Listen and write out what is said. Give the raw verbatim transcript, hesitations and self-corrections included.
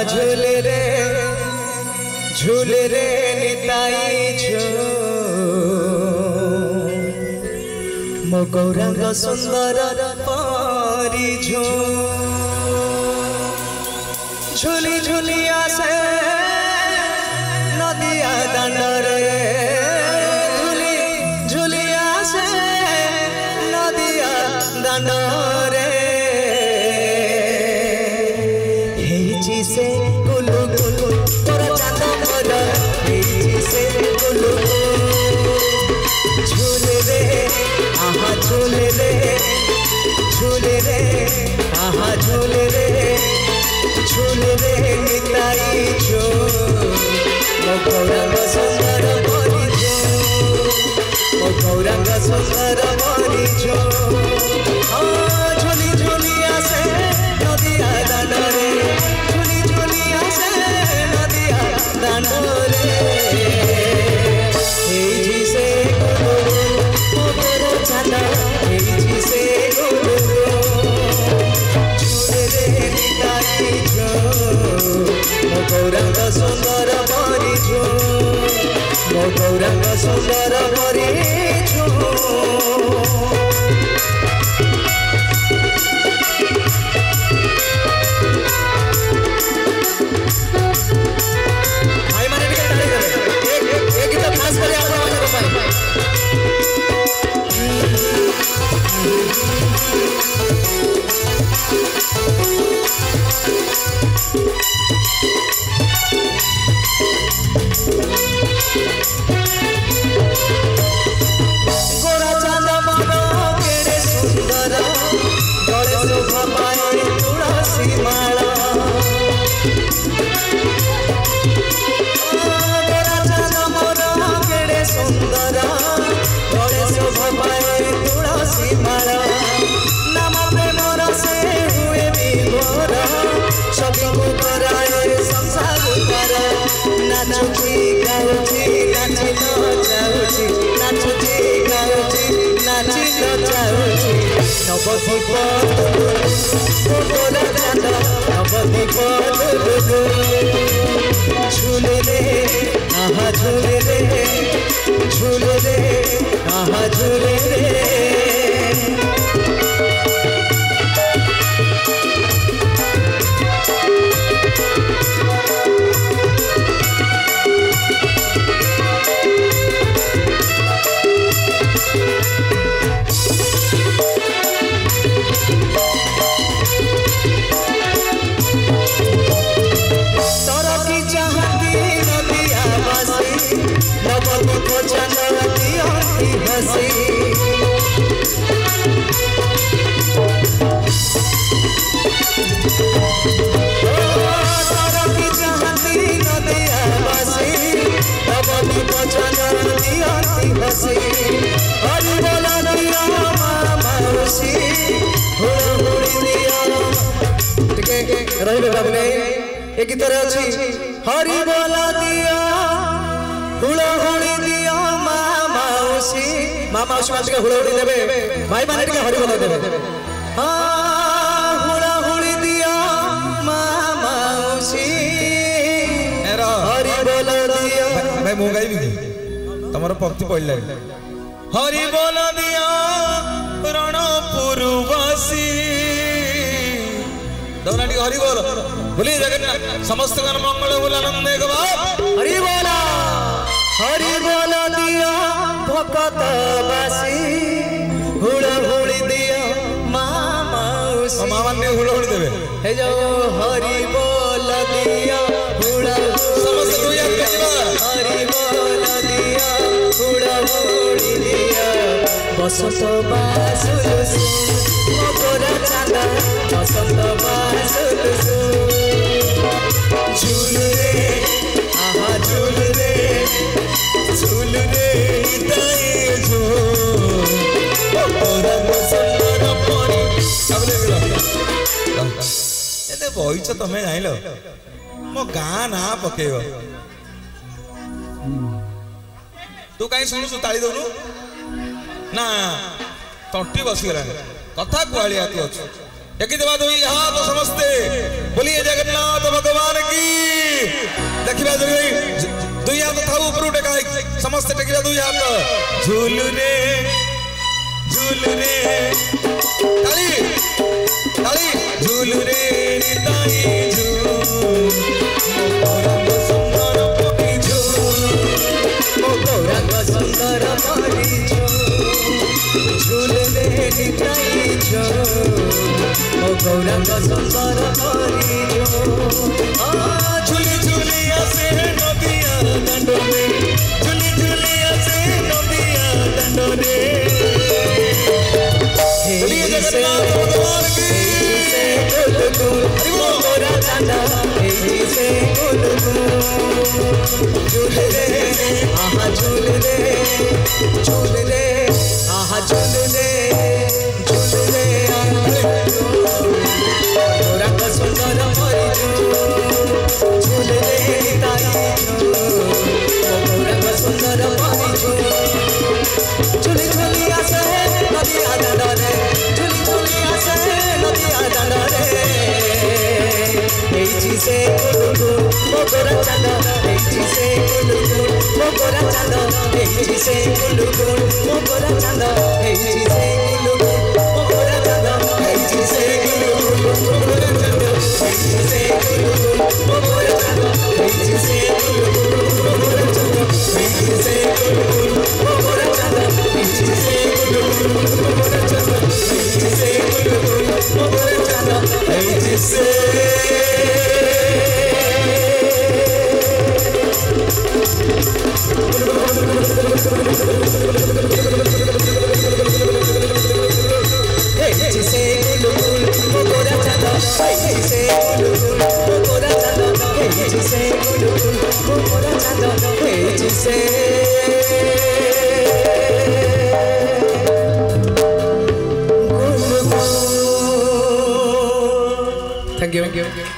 झूले रे झूले रे निताई झो मो गौरांग सुंदर परी झो झूली झूली आसे नदिया दांडरे झूली झूली आसे नदिया दांडरे हेची से गुलु गुलु तोरा चांद मोर हेची से गुलु झूले रे आहा झूले रे झूले रे आहा झूले रे झूले रे निताई झो मो गौरांग सुंदर परी झो मो गौरांग सुंदर परी झो झूली झूली आसे नदिया दांडरे झूली झूली आसे नदिया दांडरे हेजी से गुलु मो गोर चांद हेजी से गुलु झूले रे निताई झो मो गौरांग सुंदर परी झो मो गौरांग सुंदर परी झो भाई माने टिके ताली करे एक एक एक गीत खास करे आपण माने पाई गोरा चांद मनो केड़े सुंदर गले शोभा पाए तुलसी माला गोरा चांद मनो केड़े सुंदर गले शोभा पाए तुलसी माला नाम प्रेम रसे हुए विभोर सभी को कराए संसार कर नाचुची गाउची नाची नचाउची नाचुची गाउची नाची नचाउची नवदीप गोरा चांद नवदीप झूले रे आहा झूले रे झूले रे आहा झूले रे एक तरह अच्छी हरि बोला दिया हुड़ा हुड़ी दिया मामाउसी मामाउसी माने के हुड़ा हुड़ी देबे भाई माने के हरि बोला देबे हां हुड़ा हुड़ी दिया मामाउसी एरा हरि बोला दिया भाई मो गाइबी की तमरो पंक्ति पड़ले हरि बोला दिया रणपुरवासी दौनाटी हरि बोल बोली जगन्नाथ समस्त गण मंगल बोल आनंद एक बाप हरि बोला हरि बोला दिया भक्त बासी हुड़ा हुड़ी दिया मामाउसी मामा ने हुड़ा हुड़ी देबे हे जाओ हरि बोला दिया हुड़ा समस्त दुनिया के हरि बोला दिया हुड़ा हुड़ी दिया बसंत बासुर गोरा चांद बसंत बासुर झूल रे आहा झूल रे झूल रे निताई झो गौरांग सुंदर परी अबले एते बहिच तमे जाइलो मो गां ना पकेइबो तू कहीं शुणु ताली दौनु ना तंटी बसीगला कथा कुआलिया तू अच्छु देखी देवा दुई हाथ समस्ते बोलिए जगन्नाथ भगवान की देखिबा दुई दुई हाथ था ऊपर उठे का समस्त टेकिबा दुई हाथ झूल रे झूल रे ताली ताली झूल रे निताई झूल मोरंग सुंदर पकी झूल मोरंग सुंदर पकी झूल रे निताई झूल गौरंग सुंदर परी झूली झूली आसे नदिया दंडो में झूली झूली आसे नदिया दंडो रे बोलिए जगन्नाथ भगवान की से गोरा चांदा से झूल रे आहा झूल रे झूल रे आहा झूल रे झूल रे गौरंग सुंदर परी झूल रे ताई गौरंग सुंदर परी झूली झूली आसे नदिया दंडो रे झूली झूली आसे नदिया दंडो रे एजी से गुलगु मोगरा चांद एजी से गुलगु मोगरा चांद एजी से गुलगु मोगरा चांद एजी से गुलगु मोगरा चांद एजी से गुलगु मोगरा चांद एजी से गुलगु मोगरा चांद एजी से गुलगु मोगरा चांद एजी से गुलगु मोगरा चांद एजी से गुलगु मोगरा चांद एजी से गुलगु मोगरा चांद एजी से Thank you. Thank you.